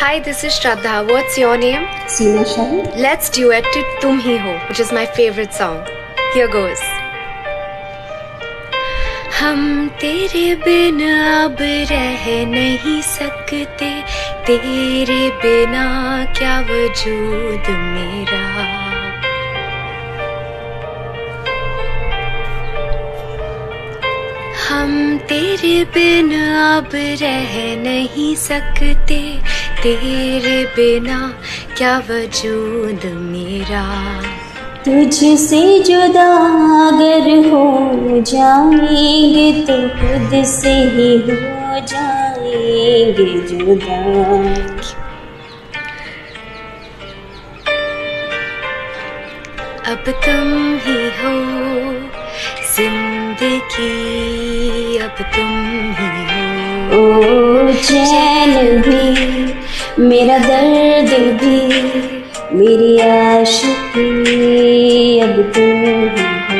Hi, this is Shraddha. What's your name? Seema Shahi. Let's duet to Tum Hi Ho, which is my favorite song. Here goes. हम तेरे बिन अब रह नहीं सकते, तेरे बिना क्या वजूद मेरा। हम तेरे बिन अब रह नहीं सकते, तेरे बिना क्या वजूद मेरा। तुझसे जुदा अगर हो जाएंगे तो खुद से ही हो जाएंगे जुदा। अब तुम ही हो जिंदगी, अब तुम ही हो। ओ चैन भी मेरा दर्द भी मेरी आशिकी, अब तुम ही हो।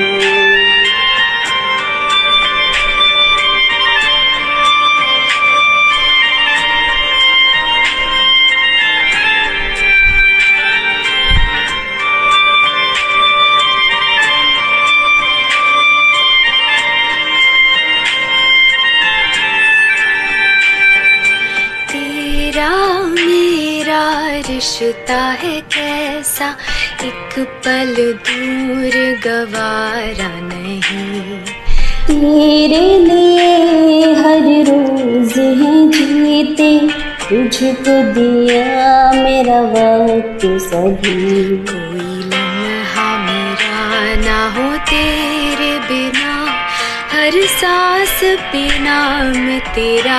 मेरा रिश्ता है कैसा, एक पल दूर गवारा नहीं। तेरे लिए हर रोज है जीते, तुझको दिया मेरा वक्त सभी। कोई लम्हा मेरा ना हो तेरे बिना, हर सांस पे नाम तेरा।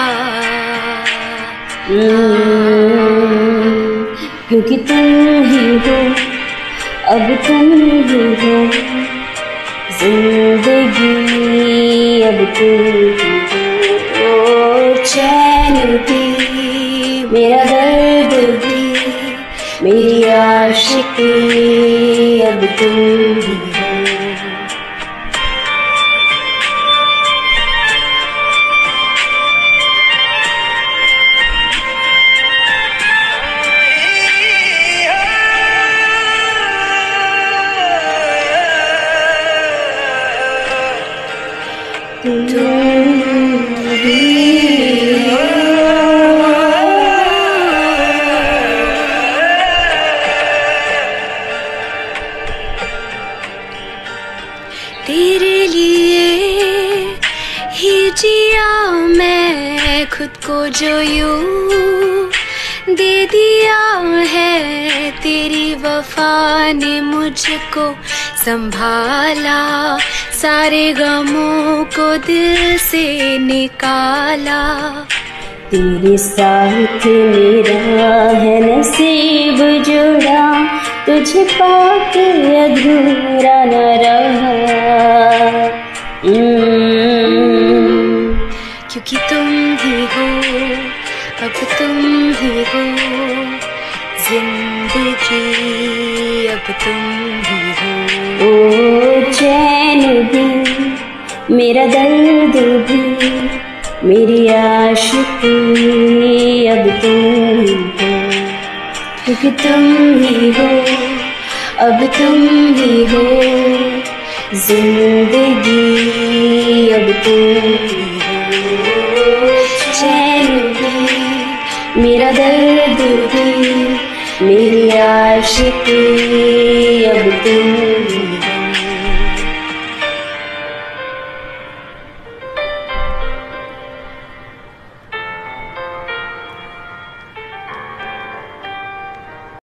क्योंकि तुम ही हो, अब तुम ही हो जिंदगी, अब तुम ही हो। ओ चैन भी मेरा दर्द भी मेरी आशिकी, अब तुम ही हो। तेरे लिए ही जिया मैं खुद को, जो यूं दे दिया है तेरी वफा ने मुझको संभाला। सारे गमों को दिल से निकाला। तेरे साथ मेरा है नसीब जुड़ा, तुझे पाके अधूरा न रहा। क्योंकि तुम ही हो, अब तुम ही हो जिंदगी, अब तुम ही हो। ओ चैन भी मेरा दर्द भी मेरी आशिकी, अब तुम ही हो। क्योंकि तुम ही हो, अब तुम ही हो जिंदगी, अब तुम ही हो। चैन भी मेरा दर्द भी मेरी आशिकी, अब तुम